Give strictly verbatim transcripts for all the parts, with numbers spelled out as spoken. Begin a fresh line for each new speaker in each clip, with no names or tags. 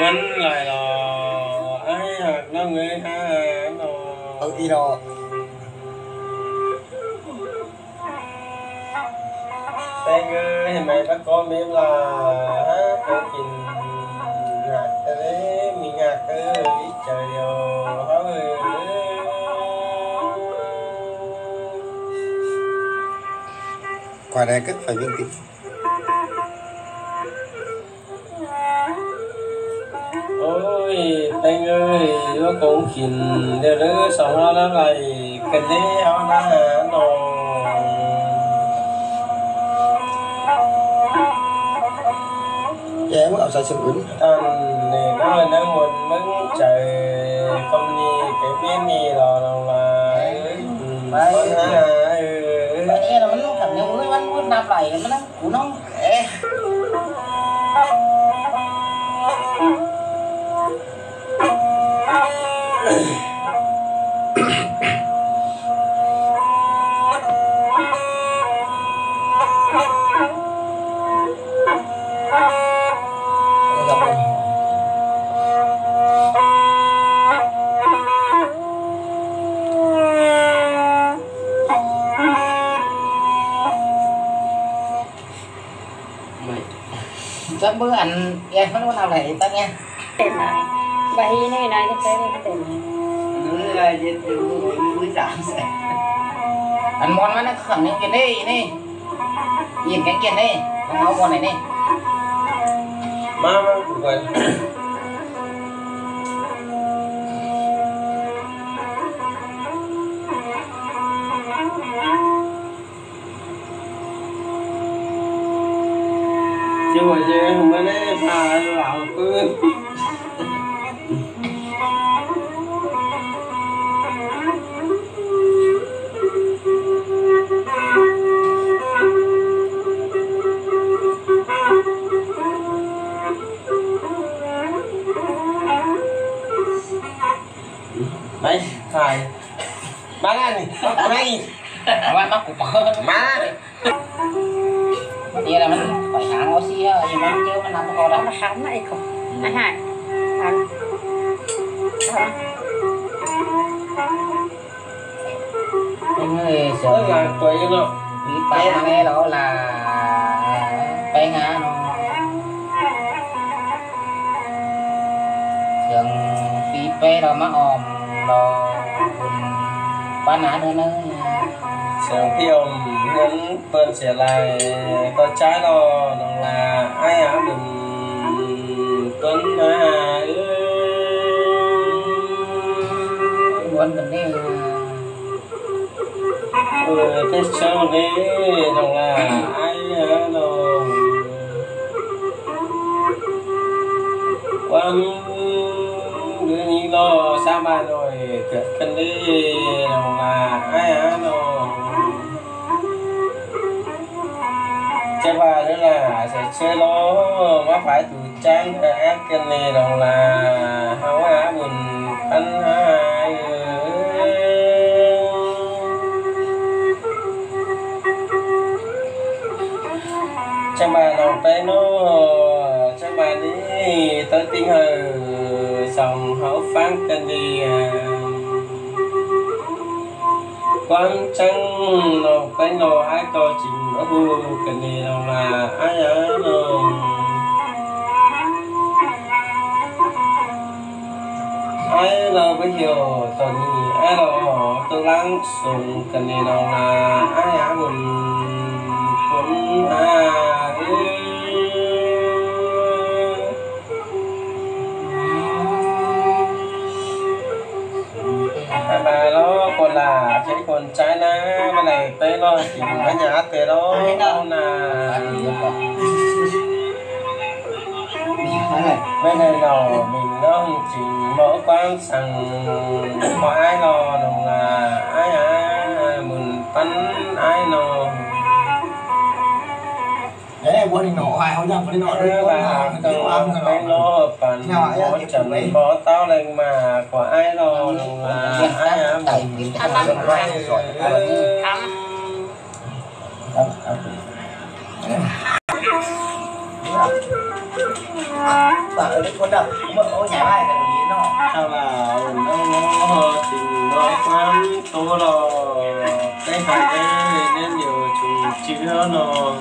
vẫn lại là ai hạt nó người ha nó
ừ đi rồi
đây ơi mày bắt con biết là hát con nhìn ngạc cái đấy mình ngạc cái ít trời rồi hơi
qua đây cất phải viên tịnh
ôi anh ơi nó cũng nhìn đều đứa sống nó nó lại cái đấy nó đã nó
em muốn ở sai sừng ứng
anh này nó nó muốn mừng trời không như cái bên gì là là
Vậy vậy là mình cảm nhận mới vẫn muốn nạp lại nó của nó bữa anh em nó nào lại ta nghe
tiền này bà hi này này thì phải đi tiền
nữa là gì mới giảm sẽ anh món nó khẳng định cái này này nhìn cái kia này cái áo món này này
má má vậy chứ mà chứ không có đấy pha lão cứ đấy phải bán ăn này
má mắt của
má
vậy là mình phải hàng oxy á, thì mình chưa mình làm cái đó
nó khám này không anh hai anh
anh ơi
đó là tùy nó
bị bay nghe đó là bay ngã nó trường phi bay rồi má ồm rồi bán ngã nữa nữa
sáng khi ông muốn tuần sẽ lại con trái đó đồng là ai á đừng tuần à
muốn mình đi
ừ thế sao đi đồng là ai á đâu quan đứa như lo sao mà rồi cần đi đồng là ai á đâu chơi bà nữa là sẽ chơi lo má phải tụi trang ác cái này đồng là háo á buồn anh hai chơi bà đồng tay nó chơi bà đi tới tiếng hờ dòng háo phán cần đi quan trăng nó cái nó ai có chỉnh ở bu cái này đâu là ai á nó ai là bây giờ tao nghĩ ai là họ tôi lắng xuống cái này đâu là ai á buồn buồn à bà nó còn là cái con trái lá cái này tới nó chỉ ở nhà thế đó đâu là bên này nó mình nó chỉ mở quán sẵn có ai lo đồng là ai á mình bắn ai nó
đấy buôn đi nọ ai không nhầm đi nọ đấy
là từng cái nó phần có chuẩn có tao lên mà có ai lo đồng là ai á mình
Hãy subscribe cho kênh Ghiền Mì Gõ để không bỏ lỡ những video hấp dẫn.
bảo ở đây con đập mà ô nhà ai cái gì nó
sao là nó tình nó quan tô lo cái hai cái nên nhiều chúng chữ nó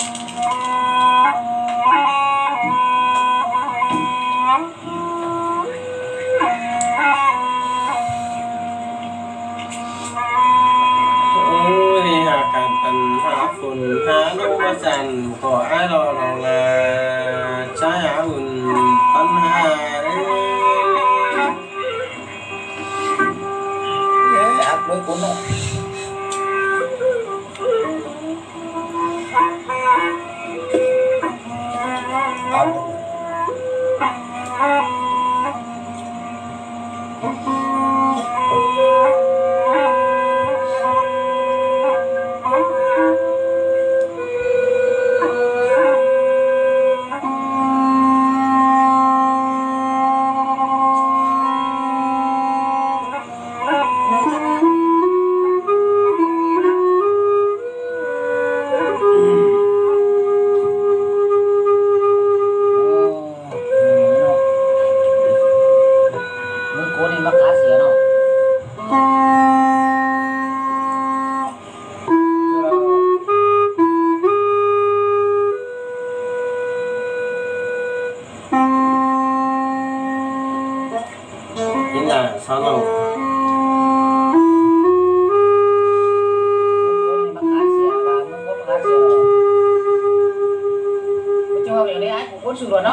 phun há nô ba sàn có ai lo lòng là trái há ùn tân hà
đấy áp với cuốn nó
sao đâu
cuốn sườn luôn đó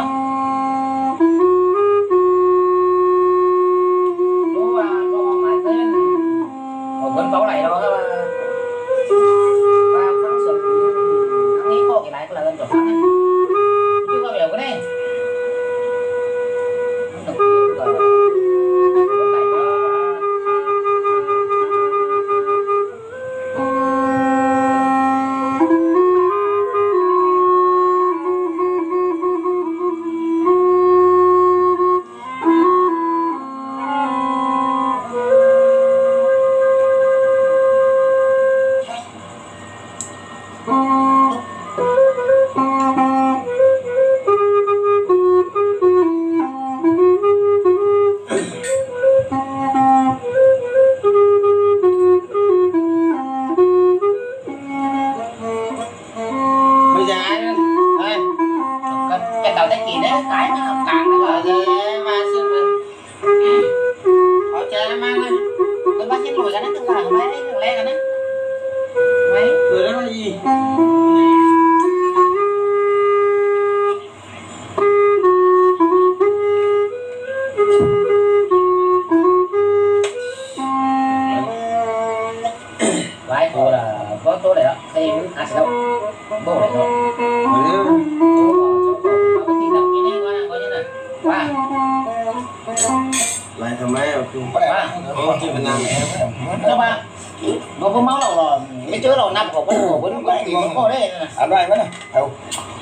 nó nó mãi tên một con tấu này đó các bạn ba tháng sườn nó nghĩ có cái này có là lên chỗ khác chưa có biểu cái này nó được cái là cái này đó cái nó học càng nó gọi là mà xin mà họ chơi mang lên tôi bắt chết lùi cái nó tức là mấy đấy thằng le cái nó mấy
cười đó là gì
vài cô là có tối này đó thì muốn ăn đâu bố này thôi
lại thầm mấy rồi không có chuyện làm
nó ba nó có máu đầu rồi cái chứa đầu năm của con của con con đấy
ăn đây mấy này